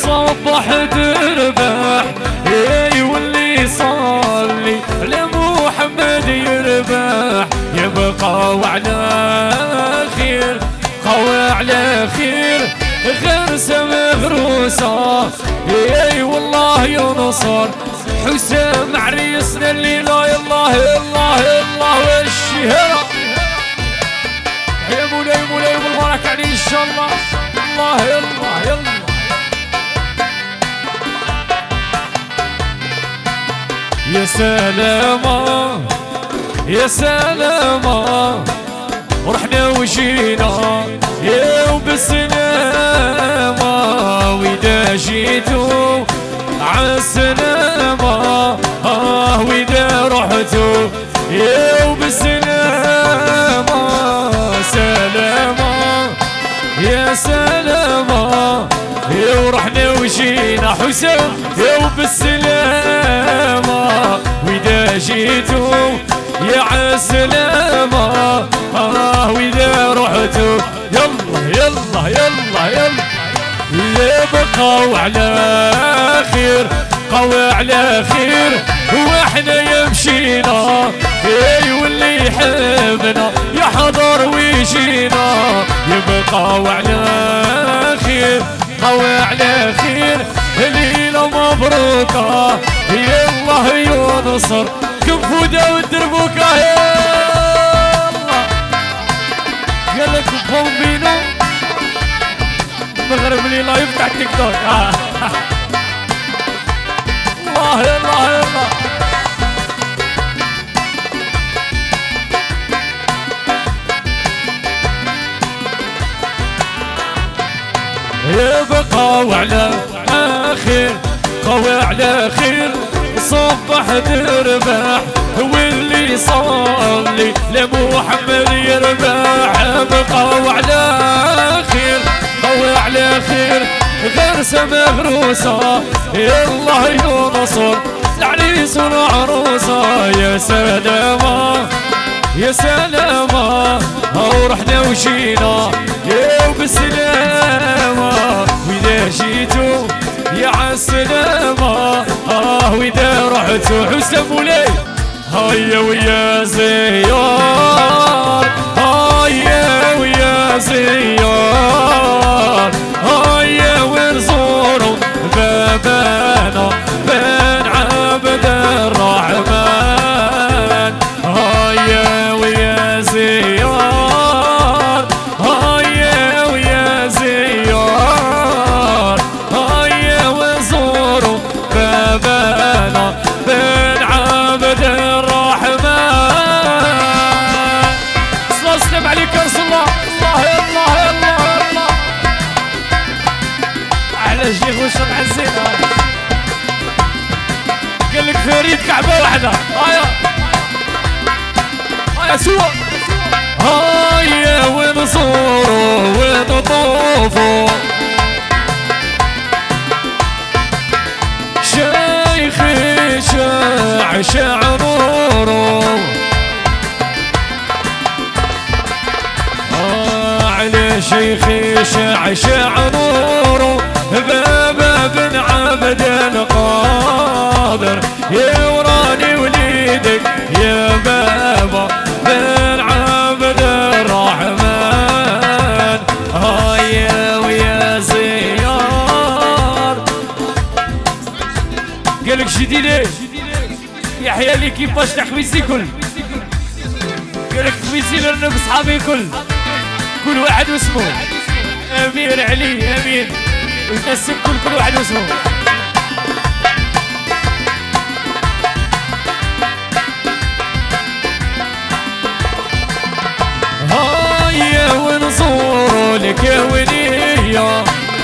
صبح تربح واللي يصلي لمحمد يربح يبقى وعلى خير قوي على خير غرسة مغروسة والله ينصر حسام عريسنا اللي لا الله الله الله والشهرة يا مولاي مولاي والبركة عليه ان شاء الله الله يلا يلا يا سلامة يا سلامة ورحنا وجينا يا وبالسلامة وإذا جيتوا عالسلامة وإذا رحتوا يا وبالسلامة سلامة يا سلامة يا ورحنا وجينا حسام يا وبالسلامة وإذا جيتوا يا عالسلامة وإذا رحتوا يلا يلا يلا يلا يبقى وعلى خير قوي على خير واحنا يمشينا واللي يحبنا يحضر ويجينا يبقى وعلى خير قوي على خير ليلة مبروكة يا الله ينصر كنفودة والدربوكة يلا قال لك بومبينو المغرب اللي لا يفتح تيك توك الله يلا يلا يبقى وعلى خير قوي على خير صبح تربح واللي يصلي لمحمد يربح يبقى وعلى خير قوي على خير غرسة مغروسة الله ينصر العريس والعروسة يا سلامة يا سلامة ورحنا وجينا يا وبالسلامة وإذا جيتوا يا عالسلامة وإذا رحتوا حسام مولاي هيا ويا زيار هيا ويا زيار هيا ونزوروا بابانا بن عبد الرحمن هيا ويا زيار هيا ويا زيار هيا ونزوروا بابانا بن عبد الرحمن صلى الله عليك يا رسول الله الله الله الله الله على شيخ وشرح الزينة قال لك فريد كعبة واحدة هيا هيا سوا هيا ونزوروا ونطوفوا شيخي شاع نوره على شيخي شاع نوره بابا بن عبد القادر يا وراني وليدك يا بابا بن عبد الرحمن هيا ويا زيار قالك شدي ليه يحيى لي كيفاش تحويسي كل قالك حويسي لنا بصحابي كل واحد واسمه امير علي امين ويتنسب كل واحد واسمه هيا ونزوروا لك يا ونية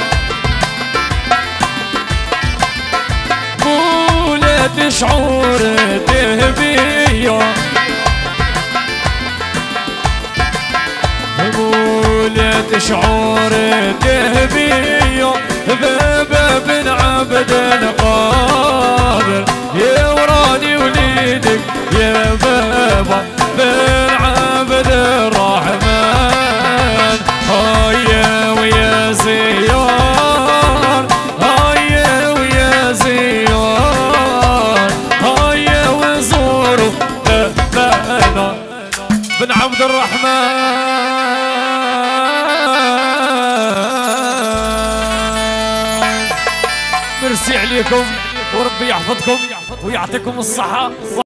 مولات شعور ذهبية مولات شعور ذهبية بابا بن عبد القادر يا وراني وليدك يا بابا بن عبد الرحمن هيا ويا زيار هيا انا بن عبد الرحمن. ميرسي عليكم وربي يحفظكم ويعطيكم الصحة.